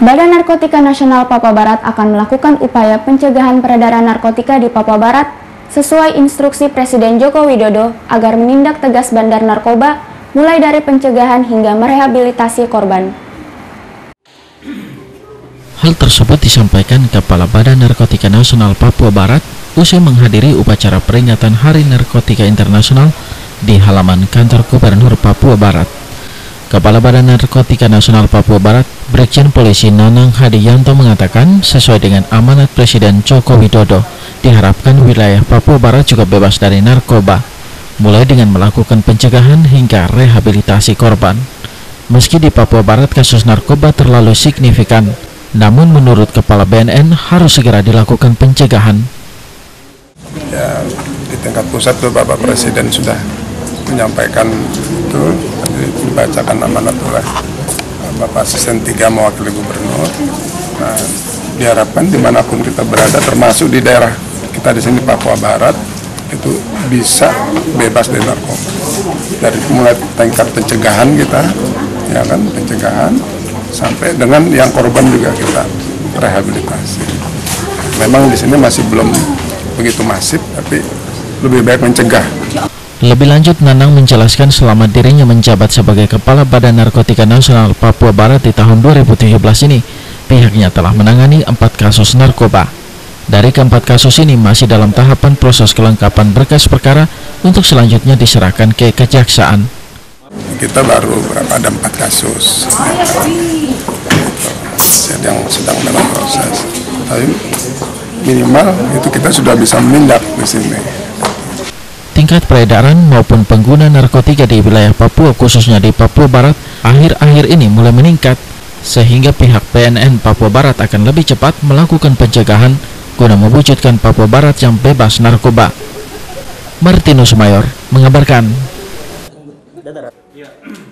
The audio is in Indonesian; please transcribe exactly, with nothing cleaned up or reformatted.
Badan Narkotika Nasional Papua Barat akan melakukan upaya pencegahan peredaran narkotika di Papua Barat sesuai instruksi Presiden Joko Widodo agar menindak tegas bandar narkoba mulai dari pencegahan hingga merehabilitasi korban. Hal tersebut disampaikan Kepala Badan Narkotika Nasional Papua Barat usai menghadiri upacara peringatan Hari Narkotika Internasional di halaman kantor Gubernur Papua Barat. Kepala Badan Narkotika Nasional Papua Barat, Brigjen Polisi Nanang Hadiyanto mengatakan sesuai dengan amanat Presiden Joko Widodo, diharapkan wilayah Papua Barat juga bebas dari narkoba, mulai dengan melakukan pencegahan hingga rehabilitasi korban. Meski di Papua Barat kasus narkoba terlalu signifikan, namun menurut Kepala B N N harus segera dilakukan pencegahan. Ya, di tingkat pusat tuh Bapak Presiden sudah menyampaikan itu, dibacakan amanat oleh Bapak Asisten tiga mewakili Gubernur. Nah, diharapkan dimanapun kita berada, termasuk di daerah kita di sini Papua Barat, itu bisa bebas dari narkoba. Dari mulai tingkat pencegahan kita, ya kan, pencegahan sampai dengan yang korban juga kita rehabilitasi. Memang di sini masih belum begitu masif, tapi lebih baik mencegah. Lebih lanjut, Nanang menjelaskan selama dirinya menjabat sebagai Kepala Badan Narkotika Nasional Papua Barat di tahun dua ribu tujuh belas ini, pihaknya telah menangani empat kasus narkoba. Dari keempat kasus ini masih dalam tahapan proses kelengkapan berkas perkara untuk selanjutnya diserahkan ke kejaksaan. Kita baru berapa ada empat kasus yang sedang dalam proses. Tapi minimal itu kita sudah bisa menindak di sini. Tingkat peredaran maupun pengguna narkotika di wilayah Papua, khususnya di Papua Barat, akhir-akhir ini mulai meningkat, sehingga pihak B N N Papua Barat akan lebih cepat melakukan pencegahan guna mewujudkan Papua Barat yang bebas narkoba. Martinus Mayor mengabarkan.